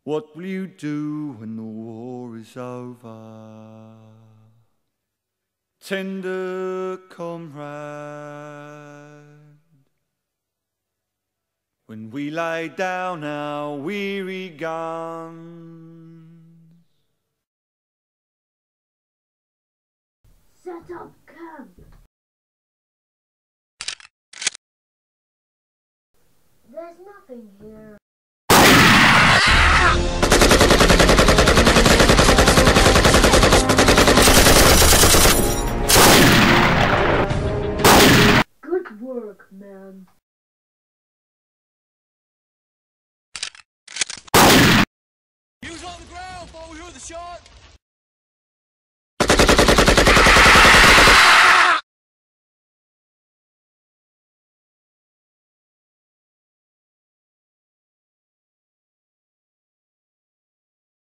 What will you do when the war is over? Tender comrade, when we lay down our weary guns, set up camp. There's nothing here. Good work, man. He was on the ground before we heard the shot.